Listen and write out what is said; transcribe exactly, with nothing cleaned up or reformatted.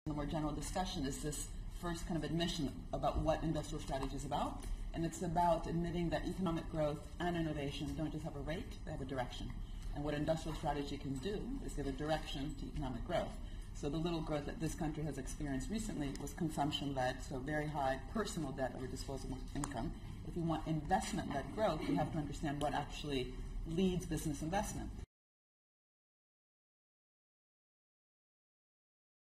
The more general discussion is this first kind of admission about what industrial strategy is about, and it's about admitting that economic growth and innovation don't just have a rate, they have a direction. And what industrial strategy can do is give a direction to economic growth. So the little growth that this country has experienced recently was consumption-led, so very high personal debt over disposable income. If you want investment-led growth, you have to understand what actually leads business investment.